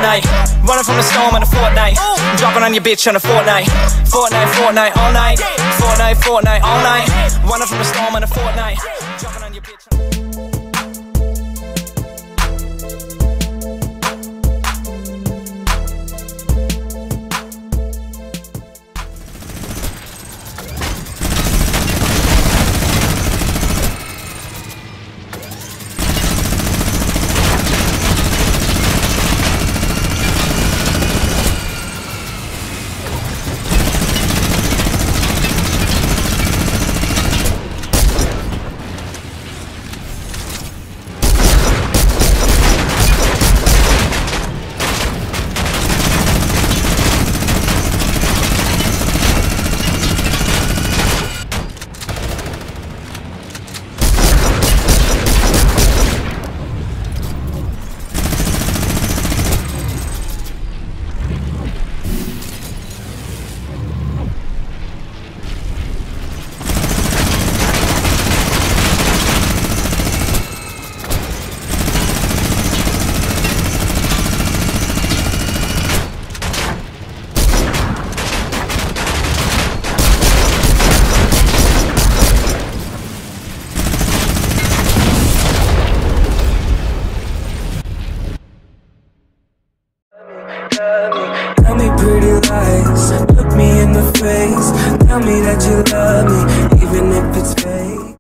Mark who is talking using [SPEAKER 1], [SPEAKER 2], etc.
[SPEAKER 1] Fortnite. Running from the storm in a fortnight. Dropping on your bitch on a Fortnite. Fortnite all night. Fortnite all night. Running from the storm in a fortnight. Dropping on your bitch.
[SPEAKER 2] Tell me pretty lies, look me in the face. Tell me that you love me, even if it's fake.